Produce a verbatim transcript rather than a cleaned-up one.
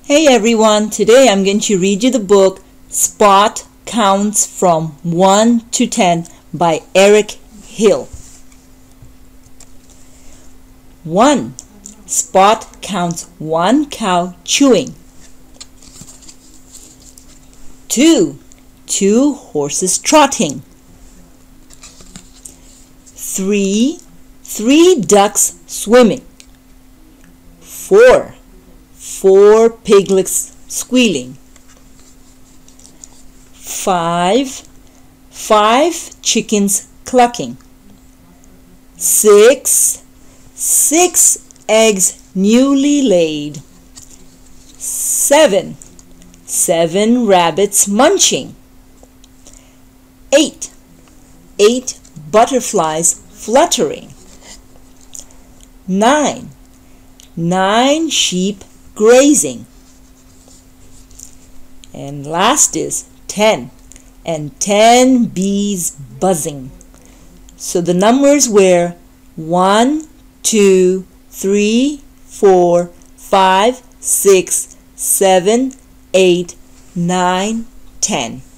Hey everyone, today I'm going to read you the book Spot Counts from one to ten by Eric Hill. one. Spot counts one cow chewing. two. Two horses trotting. three. Three ducks swimming. four. Four piglets squealing. Five. Five chickens clucking. Six. Six eggs newly laid. Seven. Seven rabbits munching. Eight. Eight butterflies fluttering. Nine. Nine sheep grazing. And last is ten. And ten bees buzzing. So the numbers were one, two, three, four, five, six, seven, eight, nine, ten.